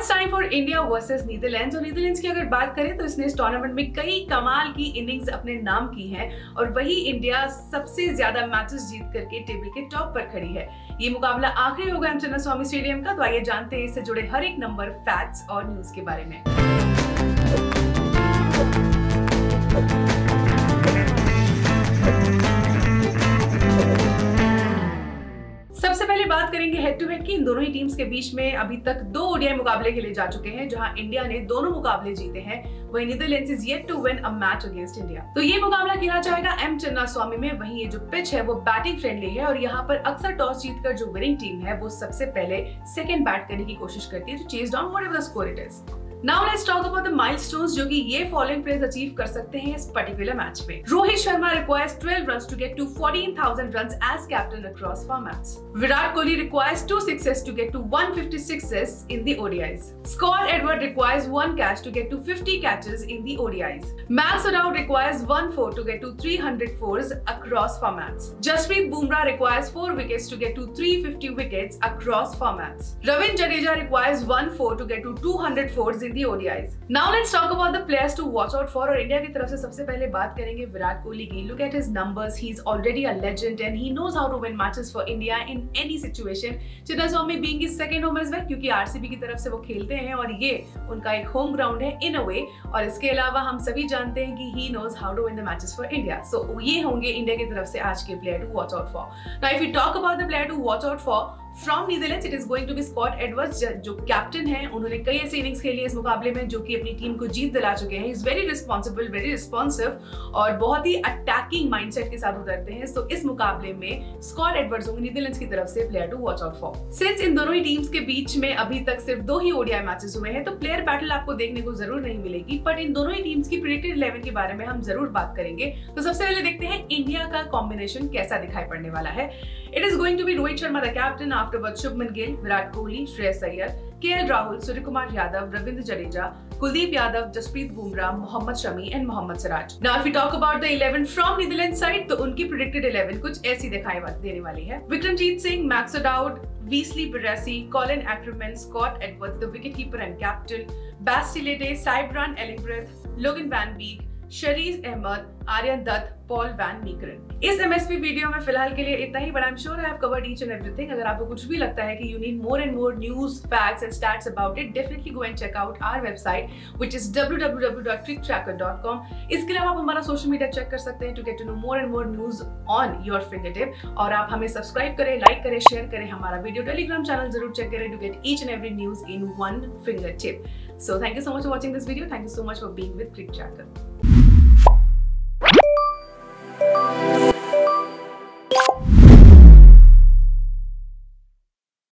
It's time for India versus Netherlands. और Netherlands की अगर बात करें तो इसने इस टूर्नामेंट में कई कमाल की इनिंग्स अपने नाम की हैं और वही इंडिया सबसे ज्यादा मैचेस जीत करके टेबल के टॉप पर खड़ी है। ये मुकाबला आखिरी होगा एम चिन्नास्वामी स्टेडियम का। तो आइए जानते हैं इससे जुड़े हर एक नंबर, फैक्ट्स और न्यूज के बारे में। सबसे पहले बात करेंगे हेड टू हेड की। इन दोनों ही टीम्स के बीच में अभी तक 2 ओडीआई मुकाबले खेले जा चुके हैं, जहां इंडिया ने दोनों मुकाबले जीते हैं। वहीं Netherlands is yet to win a match against India. तो ये मुकाबला खेला जाएगा एम चिन्नास्वामी में। वहीं ये जो पिच है वो बैटिंग फ्रेंडली है और यहाँ पर अक्सर टॉस जीतकर जो विनिंग टीम है वो सबसे पहले सेकंड बैट करने की कोशिश करती है, तो chase down whatever the score it is. Now let's talk about the milestones जो कि ये फॉलोइंग प्लेयर्स अचीव कर सकते हैं इस पर्टिकुलर मैच में। Rohit Sharma requires 12 runs to get to 14,000 runs as captain across formats. Virat Kohli requires 2 sixes to get to 156s in the ODIs. Scott Edward requires 1 catch to get to 50 catches in the ODIs. Max O'Dowd requires 1 4 to get to 300 fours across formats. Jasprit Bumrah requires 4 wickets to get to 350 wickets across formats. Ravindra Jadeja requires 1 4 to get to 200 fours in the ODIs. Now let's talk about the players to watch out for। और India की तरफ से सबसे पहले बात करेंगे विराट कोहली की। Look at his numbers, he is already a legend and he knows how to win matches for India in any situation. Chinnaswamy being his second home as well, क्योंकि आरसीबी की तरफ से वो खेलते हैं और ये उनका एक होम ग्राउंड है in a way। और इसके अलावा हम सभी जानते हैं कि he knows how to win the matches for India. So ये होंगे इंडिया की तरफ से आज के player to watch out for. Now if we talk about the player to watch out for from Netherlands, it is going to be Scott Edwards, जो captain है। उन्होंने कई ऐसे इनिंग्स खेली है इस मुकाबले में जो कि अपनी टीम को जीत दिला चुके हैं। Is very responsible, very responsive और बहुत ही अटैकिंग माइंडसेट के साथ उतरते हैं। सो इस मुकाबले में स्कॉट एडवर्ड्स होंगे नीदरलैंड्स की तरफ से player to watch out for. Since इन दोनों ही टीम्स के बीच में अभी तक सिर्फ 2 ही ओडीआई मैचेस हुए हैं, तो प्लेयर बैटल आपको देखने को जरूर नहीं मिलेगी, बट इन दोनों ही टीम्स की प्रेडिक्टेड 11 के बारे में हम जरूर बात करेंगे। तो सबसे पहले देखते हैं इंडिया का कॉम्बिनेशन कैसा दिखाई पड़ने वाला है। It is going to be Rohit Sharma the captain, afterward Shubman Gill, Virat Kohli, Shreyas Iyer, KL Rahul, Suryakumar Yadav, Ravindra Jadeja, Kuldeep Yadav, Jasprit Bumrah, Mohammed Shami and Mohammed Siraj. Now if we talk about the 11 from Netherlands side, तो उनकी प्रेडिक्टेड 11 कुछ ऐसी दिखाई देने वाली है। Vikramjit Singh, Max O'Dowd, Wesley Barassi, Colin Ackerman, Scott Edwards, the wicketkeeper and captain, Bastille Day, Saibran Ellingworth, Logan Van Beek, Shariz Ahmad, Aryan Dutt, Paul van Meekeren. इस MSP video में फिलहाल के लिए इतना ही, but I am sure I have covered each and everything. अगर आपको कुछ भी लगता है कि you need more and more news, facts and stats about it, definitely go and check out our website which is www.cricktracker.com। इसके अलावा आप हमारा सोशल मीडिया चेक कर सकते हैं to get to know more and more news on your fingertip. और आप हमें सब्सक्राइब करें, लाइक करें, शेयर करें हमारा वीडियो। टेलीग्राम चैनल जरूर चेक करें to get each and every news in one fingertip. So thank you so much for watching this video. Thank you so much for being with Crick Tracker.